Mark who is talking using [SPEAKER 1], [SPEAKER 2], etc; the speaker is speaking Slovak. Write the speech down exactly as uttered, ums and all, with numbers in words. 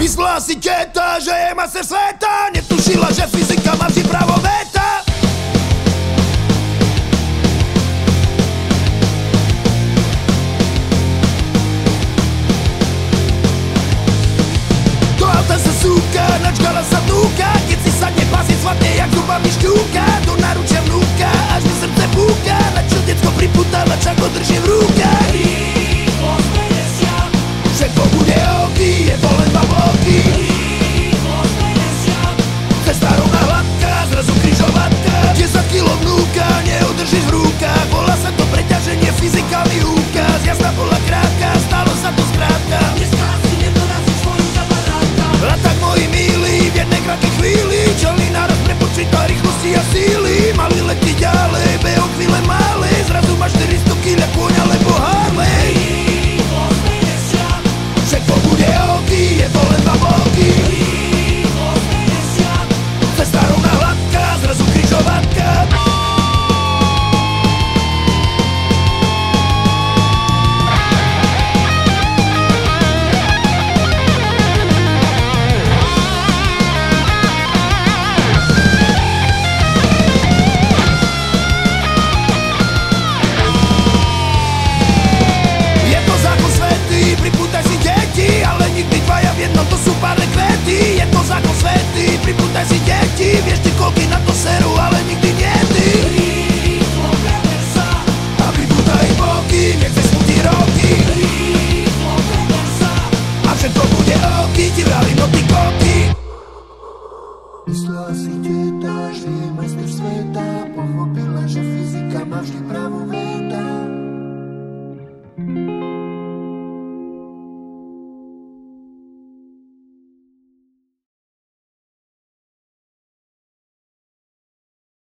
[SPEAKER 1] Myslela si teta, že je master sveta, netušila, že fyzika má vždy právo veta. Do auta sa súka, načkala sa dnúka, keď si sadne pasieť svatne, jak zubami šťúka. Do náručia vnúka, až mi srdce púka, na čo decko pripútala, čak ho drží v rukách. Všetko bude oky, je to len dva bloky. Cesta rovná hladká, zrazu križovatka. Desať kilo vnúka, neudržíš v rukách. Volá sa to preťaženie, fyzikálny úkaz. Jazda bola krátka, stalo sa to skrátka.
[SPEAKER 2] Dneska asi nedorazíš svoju kamarátka.
[SPEAKER 1] A tak moji milí, v jednej krátkej chvíli čelný náraz prepočíta rýchlosti a síly. Mali letí ďalej, beho chvíle malej. Zrazu má štyristo kíľ, kôň alebo Harley. Všetko bude oky, je to len dva bloky. Cesta rovná hladká, zrazu križovatka. Je to zákon svätý, pripútaj si deti, ale nikdy dvaja v jednom, to sú párne kvety. Je to zákon svätý, pripútaj si deti, vieš ty koľky na to seru, ale nikdy nie ty.
[SPEAKER 2] Rýchlo preber sa,
[SPEAKER 1] A pripútaj ich boky, nechceš smutí roky.
[SPEAKER 2] rýchlo preber sa.
[SPEAKER 1] A všetko bude oky, ti vrali no ty koky.
[SPEAKER 3] Myslela si teta, že je majster sveta, pochopila, že fyzika má vždy pravú